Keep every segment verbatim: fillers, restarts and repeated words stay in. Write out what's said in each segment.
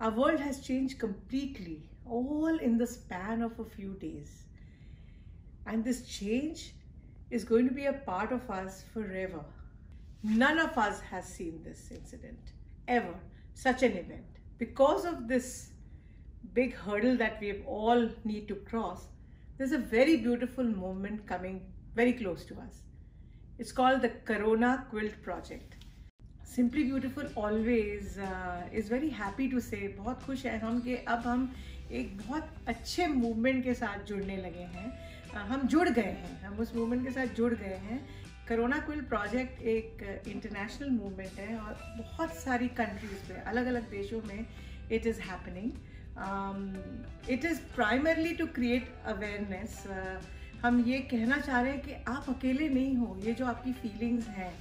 Our world has changed completely, all in the span of a few days. And this change is going to be a part of us forever. None of us has seen this incident, ever, such an event. Because of this big hurdle that we all need to cross, there's a very beautiful movement coming very close to us. It's called the Corona Quilt Project. Simply Beautiful always uh, is very happy to say, बहुत खुश है हम कि अब हम एक बहुत अच्छे मूवमेंट के साथ जुड़ने लगे हैं. uh, हम जुड़ गए हैं, हम उस मूवमेंट के साथ जुड़ गए हैं. कोरोना क्विल्ट प्रोजेक्ट एक इंटरनेशनल uh, मूवमेंट है और बहुत सारी कंट्रीज पे, अलग अलग देशों में it is happening. It is primarily to create awareness. हम ये कहना चाह रहे हैं कि आप अकेले नहीं हो. ये जो आपकी फीलिंग्स हैं,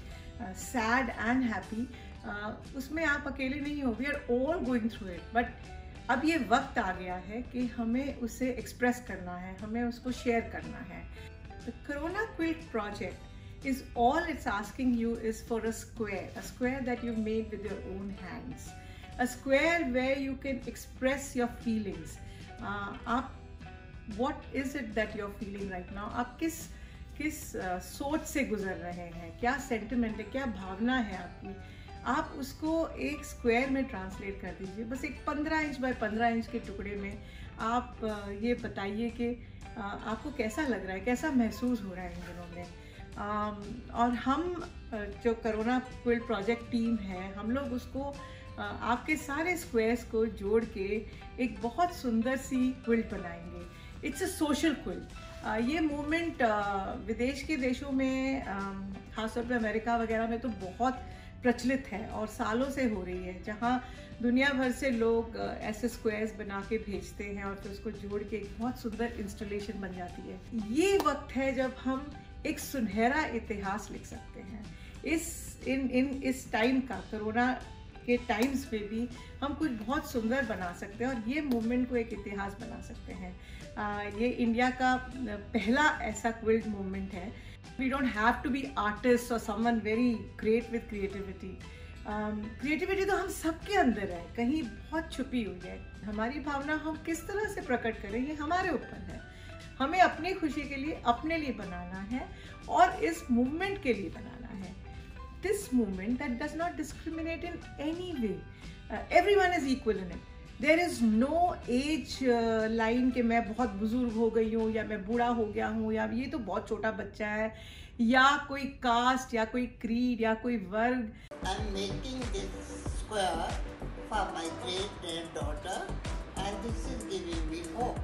सैड एंड हैप्पी, उसमें आप अकेले नहीं हो. We are all going through it. But अब ये वक्त आ गया है कि हमें उसे एक्सप्रेस करना है, हमें उसको शेयर करना है. The corona quilt project is all it's asking you is for a square, a square that you've made with your own hands, a square where you can express your feelings. uh, आप what is it that you're feeling right now? आप किस किस uh, सोच से गुजर रहे हैं, क्या सेंटिमेंट है, क्या भावना है आपकी, आप उसको एक स्क्वायर में ट्रांसलेट कर दीजिए. बस एक पंद्रह इंच बाय पंद्रह इंच के टुकड़े में आप uh, ये बताइए कि uh, आपको कैसा लग रहा है, कैसा महसूस हो रहा है इन दिनों में. Um, और हम जो कोरोना क्विल्ट प्रोजेक्ट टीम है, हम लोग उसको uh, आपके सारे स्क्वायर्स को जोड़ के एक बहुत सुंदर सी क्विल्ट बनाएंगे. It's a social quilt. ये मूवमेंट uh, विदेश के देशों में, uh, खासतौर पे अमेरिका वगैरह में तो बहुत प्रचलित है और सालों से हो रही है, जहाँ दुनिया भर से लोग uh, ऐसे स्क्वायर्स बना के भेजते हैं और फिर उसको जोड़ के एक बहुत सुंदर इंस्टॉलेशन बन जाती है. ये वक्त है जब हम एक सुनहरा इतिहास लिख सकते हैं. इस इन इन इस टाइम का, कोरोना के टाइम्स पे भी हम कुछ बहुत सुंदर बना सकते हैं और ये मूवमेंट को एक इतिहास बना सकते हैं. आ, ये इंडिया का पहला ऐसा क्विल्ट मूवमेंट है. We don't have to be artist और someone very great with creativity. Creativity तो हम सबके अंदर है, कहीं बहुत छुपी हुई है. हमारी भावना हम किस तरह से प्रकट करें, ये हमारे ऊपर है. हमें अपनी खुशी के लिए, अपने लिए बनाना है और इस मूवमेंट के लिए बनाना है. This movement that does not discriminate in any way. Everyone is equal in it. There is no age line कि मैं बहुत बुजुर्ग हो गई हूँ या मैं बूढ़ा हो गया हूँ या ये तो बहुत छोटा बच्चा है, या कोई कास्ट या कोई क्रीड या कोई वर्ग. I am making this square for my great granddaughter and this is giving me hope.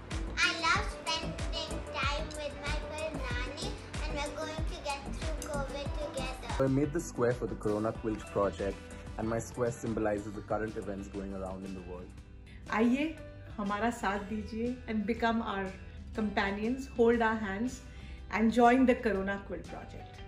I love spending time with my friend Nani, and we're going to get through COVID together. I made the square for the Corona Quilt Project, and my square symbolizes the current events going around in the world. आइए हमारा साथ दीजिए and become our companions, hold our hands and join the Corona Quilt Project.